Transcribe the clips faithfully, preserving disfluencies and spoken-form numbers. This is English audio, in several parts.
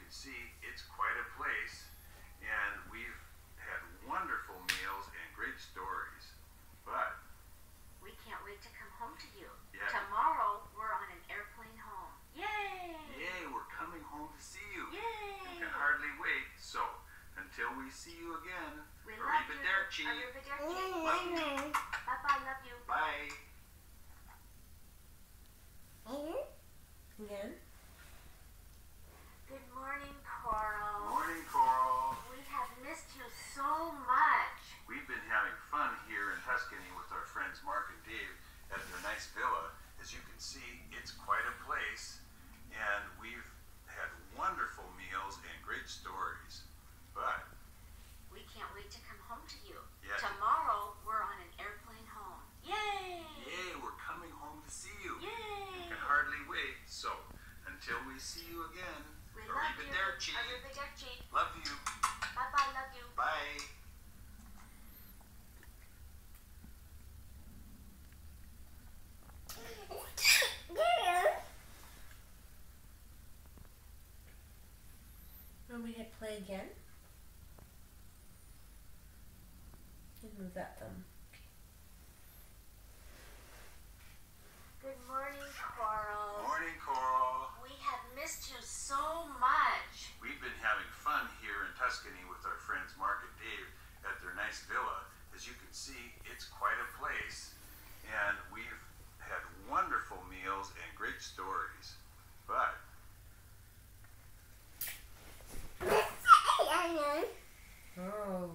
can see, it's quite a place, and we've had wonderful meals and great stories. But we can't wait to come home to you. Yeah. Tomorrow, we're on an airplane home. Yay! Yay, we're coming home to see you. Yay! We can hardly wait. So, until we see you again, We love you. arrivederci. Arrivederci. Love you. Bye-bye, love you. Bye. Again? Good morning, Coral. Morning, Coral. We have missed you so much. We've been having fun here in Tuscany with our friends Mark and Dave at their nice villa. As you can see, it's quite a place, and we've had wonderful meals and great stories. But We can't wait to come home to you. Yeah. Tomorrow, we're on an airplane home. Yay! yay, we're coming home to see you. Yay! We can hardly wait. So, until we see you again, We love you. arrivederci. Arrivederci. Love you. Bye-bye, love you. Bye. When we hit play again, and move that thumb. Good morning, Coral. Morning, Coral. We have missed you so much. We've been having fun here in Tuscany with our friends Mark and Dave at their nice villa. As you can see, it's quite a place, and we've had wonderful meals and great stories. But Oh.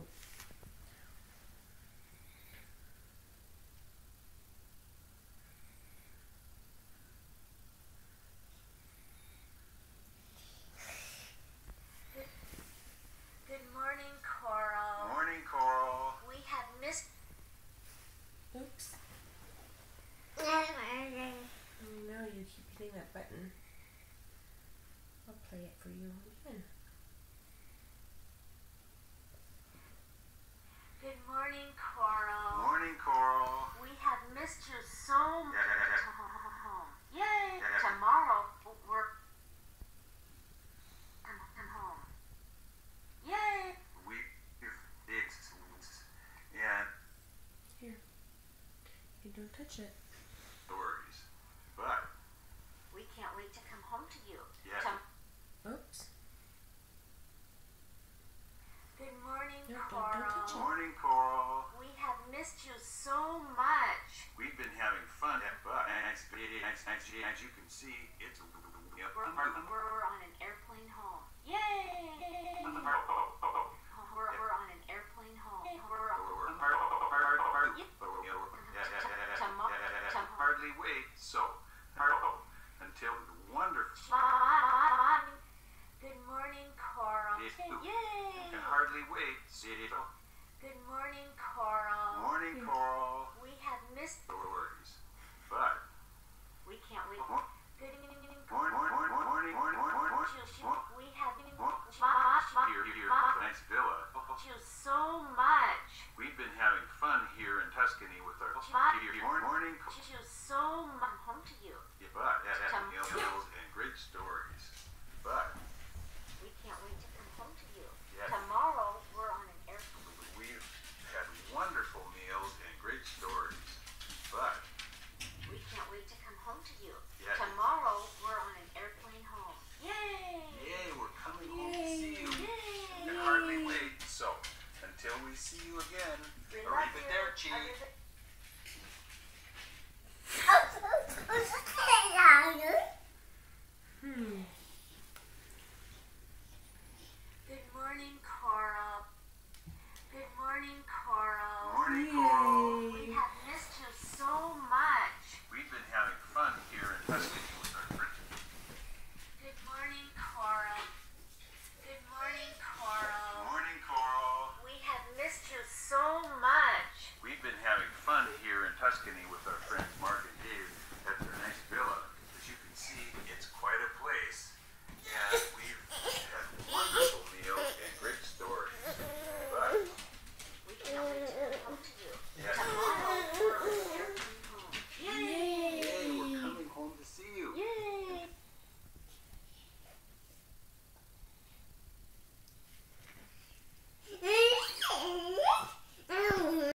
Good morning, Coral. morning, Coral. We have missed... Oops. No, you keep hitting that button. I'll play it for you again. Good morning, Coral. Morning, Coral. We have missed you so much. Yeah. Yay! Yeah. Tomorrow, we're... Come, come home. Yay! We it's and Here. You don't touch it. stories. But We can't wait to come home to you. Yeah. Tom- Oops. Good morning, No, don't- don't Coral. touch it. morning, Coral. We have missed you so much. We've been having fun at but as, as, as, as you can see, it's We're, we're, we're on an airplane home. Yay! We're, we're on an airplane home. We're on... hardly wait. So until the wonderful Good morning, Coral. you Yay! can hardly wait. Good morning, Coral. Morning, Coral. We have missed... Stories. But We can't wait. Good evening, morning, morning, morning, morning, morning. We have Here, here, nice villa. you so much. We've been having fun here in Tuscany with our morning, morning, You so much. Home to you. but meals and great stories.